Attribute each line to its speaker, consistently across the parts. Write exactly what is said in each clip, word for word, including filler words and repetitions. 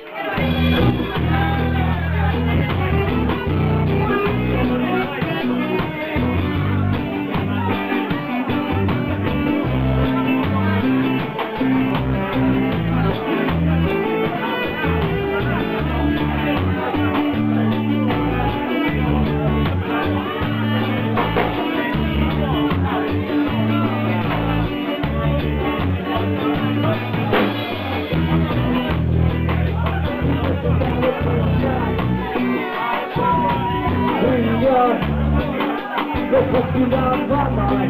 Speaker 1: No popular mama,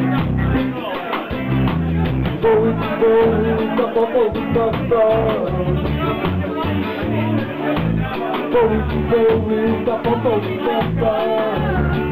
Speaker 1: going to go the bubble the sun. Going to go the bubble the sun.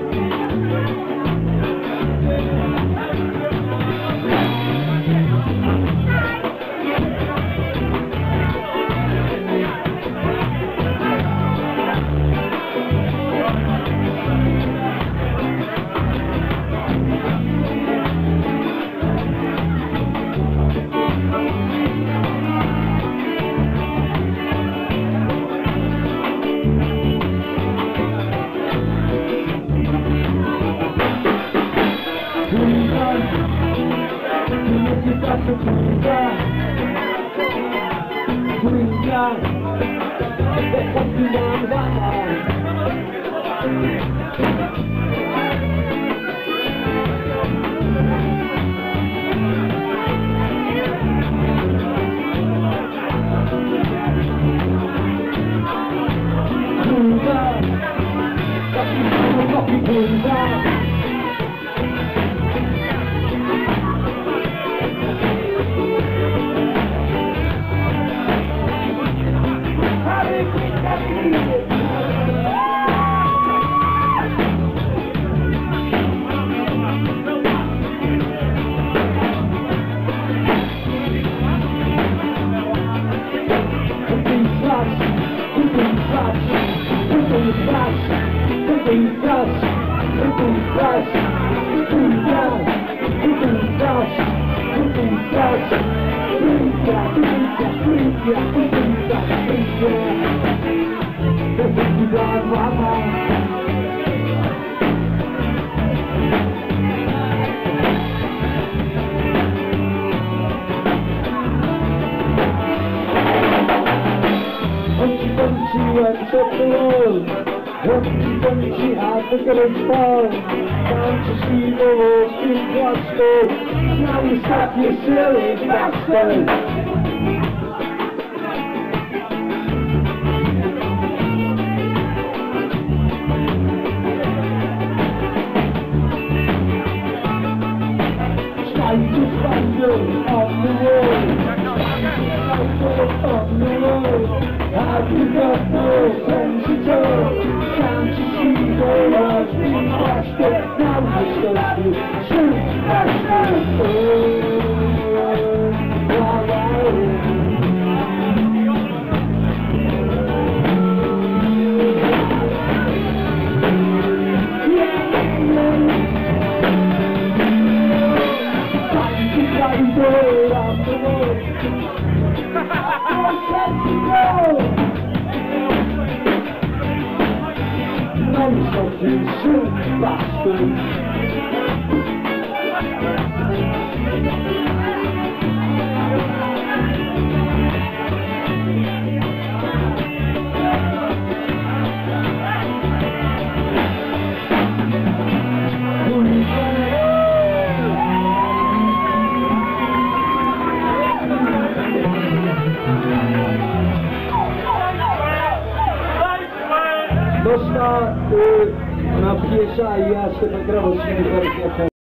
Speaker 1: She had to get it fun. Down to see the walls in Glasgow. Now you stop your silly bastard. Strike to thunder on the road. Strike on the road. Have you got no sense at all? Can't you see the walls being blasted? Now you're supposed to shoot bastard. Oh, la, la, you shoot bastard. Dosta, una pieza y hace para grabación.